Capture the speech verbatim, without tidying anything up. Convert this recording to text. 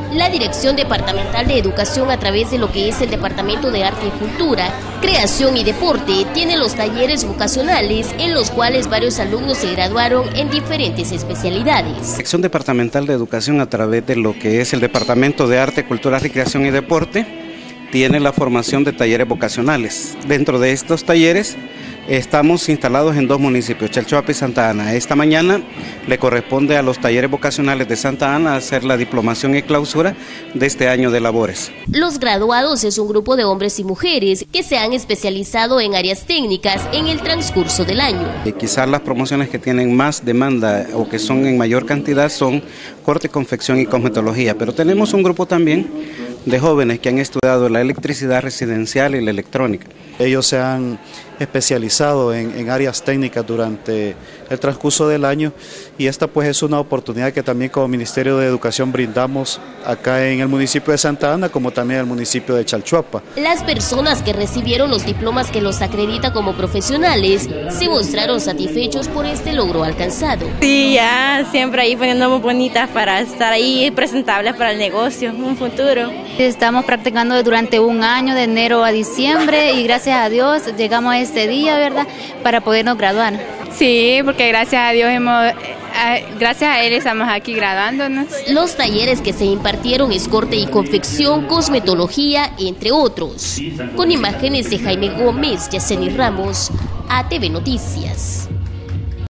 La Dirección Departamental de Educación, a través de lo que es el Departamento de Arte y Cultura, Creación y Deporte, tiene los talleres vocacionales en los cuales varios alumnos se graduaron en diferentes especialidades. La Dirección Departamental de Educación, a través de lo que es el Departamento de Arte, Cultura, Recreación y Deporte, tiene la formación de talleres vocacionales. Dentro de estos talleres estamos instalados en dos municipios, Chalchuapa y Santa Ana. Esta mañana le corresponde a los talleres vocacionales de Santa Ana hacer la diplomación y clausura de este año de labores. Los graduados es un grupo de hombres y mujeres que se han especializado en áreas técnicas en el transcurso del año. Y quizás las promociones que tienen más demanda o que son en mayor cantidad son corte, confección y cosmetología, pero tenemos un grupo también de jóvenes que han estudiado la electricidad residencial y la electrónica. Ellos se han especializado en, en áreas técnicas durante el transcurso del año y esta pues es una oportunidad que también como Ministerio de Educación brindamos acá en el municipio de Santa Ana como también en el municipio de Chalchuapa. Las personas que recibieron los diplomas que los acredita como profesionales se mostraron satisfechos por este logro alcanzado. Sí, ya siempre ahí poniéndonos bonitas para estar ahí presentables para el negocio, un futuro. Estamos practicando durante un año, de enero a diciembre, y gracias a Dios llegamos a este día, ¿verdad?, para podernos graduar. Sí, porque gracias a Dios hemos, gracias a él estamos aquí graduándonos. Los talleres que se impartieron es corte y confección, cosmetología, entre otros. Con imágenes de Jaime Gómez, Yaceni Ramos, A T V Noticias.